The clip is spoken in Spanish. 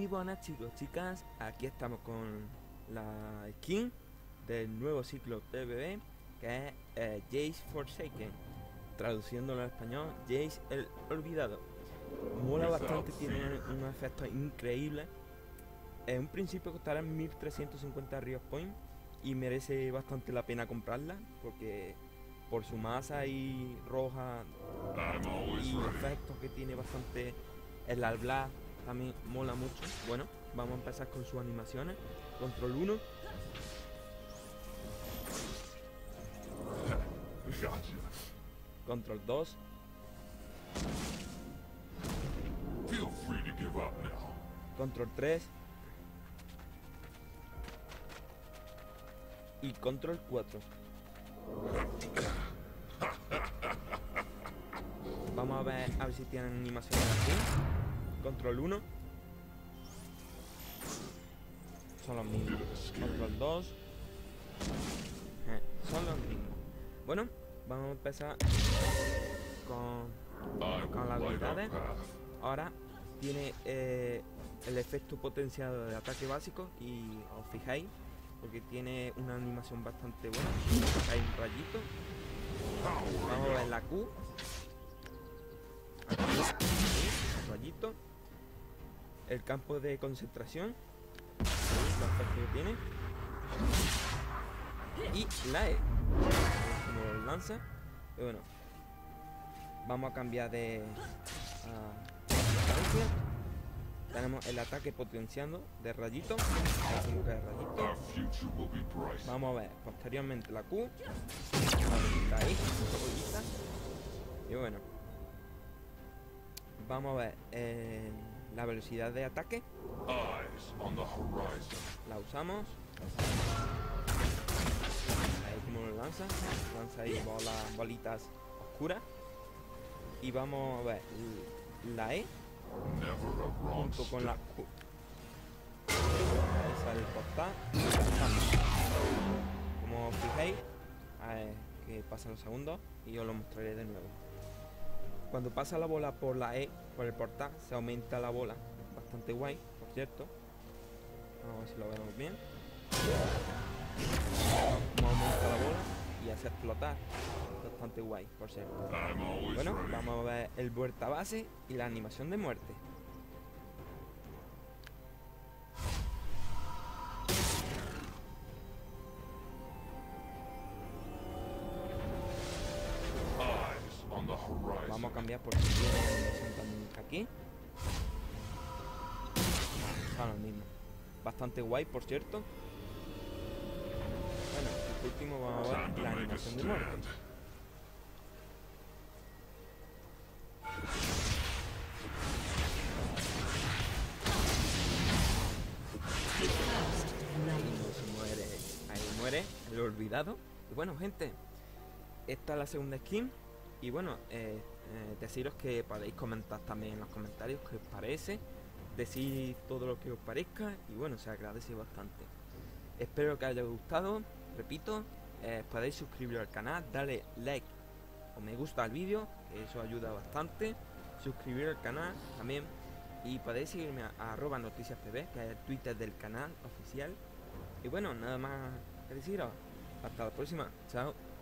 Y buenas chicos, chicas, aquí estamos con la skin del nuevo ciclo TBB, que es Jace Forsaken, traduciéndolo al español, Jace el Olvidado. Mola bastante, tiene un efecto increíble. En un principio costará 1350 Riot Point y merece bastante la pena comprarla, porque por su masa y roja y efectos que tiene bastante, el Alblas también mola mucho. Bueno, vamos a empezar con sus animaciones. Control 1. Control 2. Control 3. Y control 4. Vamos a ver si tienen animaciones aquí. Control 1. Son los mismos. Control 2. Son los mismos. Bueno, vamos a empezar con las habilidades. Ahora tiene el efecto potenciado de ataque básico. Y os fijáis, porque tiene una animación bastante buena. Hay un rayito. Vamos a ver la Q. Aquí, rayito. El campo de concentración. Los efectos que tiene. Y la E, como lo lanza. Y bueno, vamos a cambiar de distancia. Tenemos el ataque potenciando de rayito. Como que de rayito. Vamos a ver posteriormente la Q. Ahí, y bueno, vamos a ver la velocidad de ataque. La usamos. Ahí como lo lanza ahí bolitas oscuras. Y vamos a ver la E junto con la Q. Ahí sale el portal. Como os fijéis, que pasan los segundos y os lo mostraré de nuevo. Cuando pasa la bola por la E, por el portal, se aumenta la bola. Bastante guay, por cierto. Vamos a ver si lo vemos bien. Vamos a aumentar la bola y hacer explotar. Bastante guay, por cierto. Bueno, vamos a ver el vuelta base y la animación de muerte. Vamos a cambiar porque tiene la animación también aquí. Son los mismos. Bastante guay, por cierto. Bueno, por último vamos a ver la animación de muerte. Ahí muere el olvidado. Y bueno, gente, esta es la segunda skin. Y bueno, deciros que podéis comentar también en los comentarios qué os parece. Decir todo lo que os parezca. Y bueno, se agradece bastante. Espero que os haya gustado. Repito, podéis suscribiros al canal, darle like o me gusta al vídeo, que eso ayuda bastante. Suscribiros al canal también. Y podéis seguirme a @noticiaspb, que es el Twitter del canal oficial. Y bueno, nada más que deciros. Hasta la próxima. Chao.